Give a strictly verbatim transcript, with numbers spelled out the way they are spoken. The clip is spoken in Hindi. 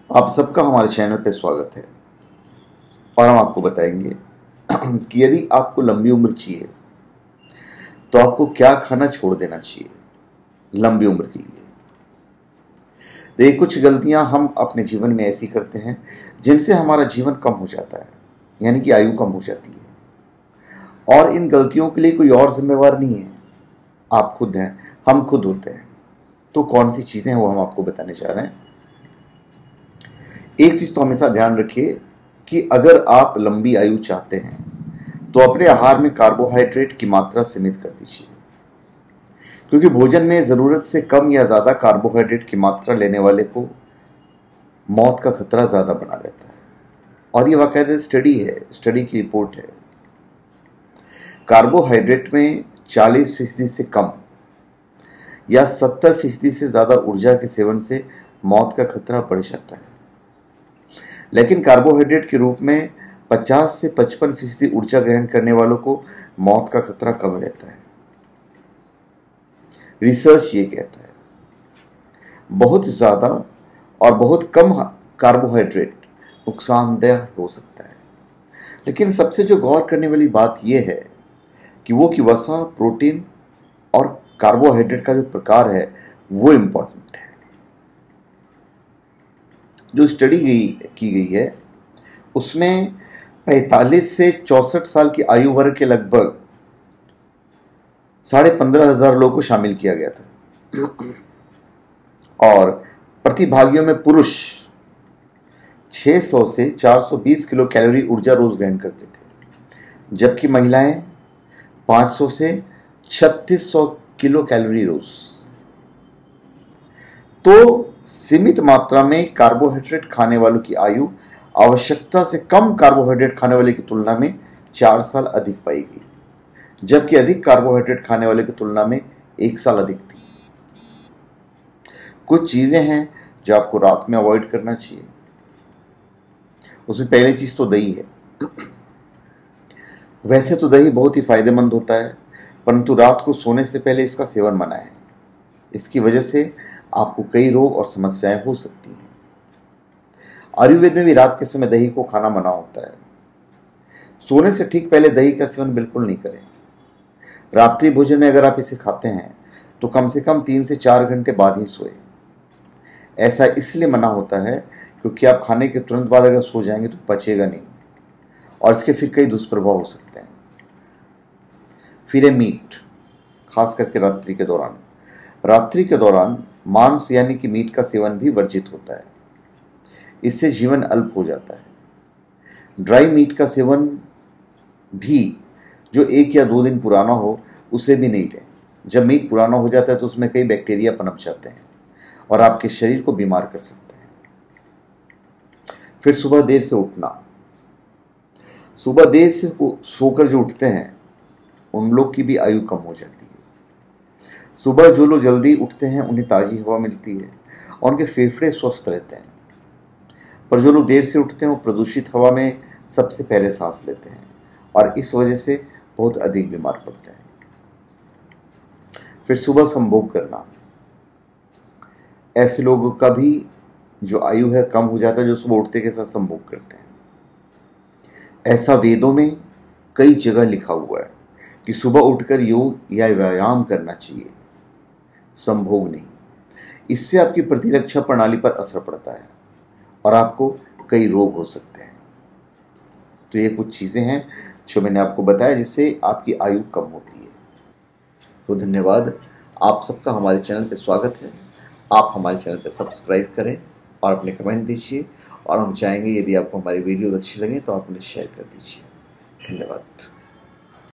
आप सबका हमारे चैनल पे स्वागत है और हम आपको बताएंगे कि यदि आपको लंबी उम्र चाहिए तो आपको क्या खाना छोड़ देना चाहिए लंबी उम्र के लिए। देखिए, कुछ गलतियां हम अपने जीवन में ऐसी करते हैं जिनसे हमारा जीवन कम हो जाता है, यानी कि आयु कम हो जाती है। और इन गलतियों के लिए कोई और जिम्मेवार नहीं है, आप खुद हैं, हम खुद होते हैं। तो कौन सी चीजें हैं वो हम आपको बताने जा रहे हैं। एक चीज तो हमेशा ध्यान रखिए कि अगर आप लंबी आयु चाहते हैं तो अपने आहार में कार्बोहाइड्रेट की मात्रा सीमित कर दीजिए, क्योंकि भोजन में जरूरत से कम या ज्यादा कार्बोहाइड्रेट की मात्रा लेने वाले को मौत का खतरा ज्यादा बना रहता है। और ये बाकायदा स्टडी है, स्टडी की रिपोर्ट है। कार्बोहाइड्रेट में चालीस फीसदी से कम या सत्तर फीसदी से ज्यादा ऊर्जा के सेवन से मौत का खतरा बढ़ जाता है, लेकिन कार्बोहाइड्रेट के रूप में पचास से पचपन फीसदी ऊर्जा ग्रहण करने वालों को मौत का खतरा कम रहता है। रिसर्च ये कहता है बहुत ज्यादा और बहुत कम कार्बोहाइड्रेट नुकसानदेह हो सकता है, लेकिन सबसे जो गौर करने वाली बात यह है कि वो कि वसा, प्रोटीन और कार्बोहाइड्रेट का जो प्रकार है वो इंपॉर्टेंट है। जो स्टडी गई की गई है उसमें पैंतालीस से चौसठ साल की आयु वर्ग के लगभग साढ़े पंद्रह हजार लोगों को शामिल किया गया था और प्रतिभागियों में पुरुष छह सौ से चार सौ बीस किलो कैलोरी ऊर्जा रोज ग्रहण करते थे, जबकि महिलाएं पाँच सौ से छत्तीस सौ किलो कैलोरी रोज। तो सीमित मात्रा में कार्बोहाइड्रेट खाने वालों की आयु आवश्यकता से कम कार्बोहाइड्रेट खाने वाले की तुलना में चार साल अधिक पाई गई, जबकि अधिक कार्बोहाइड्रेट खाने वाले की तुलना में एक साल अधिक थी। कुछ चीजें हैं जो आपको रात में अवॉइड करना चाहिए। उसमें पहली चीज तो दही है। वैसे तो दही बहुत ही फायदेमंद होता है, परंतु रात को सोने से पहले इसका सेवन मना है। इसकी वजह से आपको कई रोग और समस्याएं हो सकती हैं। आयुर्वेद में भी रात के समय दही को खाना मना होता है। सोने से ठीक पहले दही का सेवन बिल्कुल नहीं करें। रात्रि भोजन में अगर आप इसे खाते हैं तो कम से कम तीन से चार घंटे बाद ही सोए। ऐसा इसलिए मना होता है क्योंकि आप खाने के तुरंत बाद अगर सो जाएंगे तो पचेगा नहीं और इसके फिर कई दुष्प्रभाव हो सकते हैं। फिर है मीट, खास करके रात्रि के दौरान। रात्रि के दौरान मांस यानी कि मीट का सेवन भी वर्जित होता है। इससे जीवन अल्प हो जाता है। ड्राई मीट का सेवन भी जो एक या दो दिन पुराना हो उसे भी नहीं लें। जब मीट पुराना हो जाता है तो उसमें कई बैक्टीरिया पनप जाते हैं और आपके शरीर को बीमार कर सकते हैं। फिर सुबह देर से उठना। सुबह देर से सोकर जो उठते हैं उन लोग की भी आयु कम हो जाती है। सुबह जो लोग जल्दी उठते हैं उन्हें ताज़ी हवा मिलती है और उनके फेफड़े स्वस्थ रहते हैं, पर जो लोग देर से उठते हैं वो प्रदूषित हवा में सबसे पहले सांस लेते हैं और इस वजह से बहुत अधिक बीमार पड़ते हैं। फिर सुबह संभोग करना। ऐसे लोगों का भी जो आयु है कम हो जाता है जो सुबह उठते के साथ संभोग करते हैं। ऐसा वेदों में कई जगह लिखा हुआ है कि सुबह उठकर योग या व्यायाम करना चाहिए, संभोग नहीं। इससे आपकी प्रतिरक्षा प्रणाली पर असर पड़ता है और आपको कई रोग हो सकते हैं। तो ये कुछ चीजें हैं जो मैंने आपको बताया जिससे आपकी आयु कम होती है। तो धन्यवाद, आप सबका हमारे चैनल पे स्वागत है। आप हमारे चैनल पे सब्सक्राइब करें और अपने कमेंट दीजिए, और हम चाहेंगे यदि आपको हमारी वीडियो अच्छी लगे तो आप उन्हें शेयर कर दीजिए। धन्यवाद।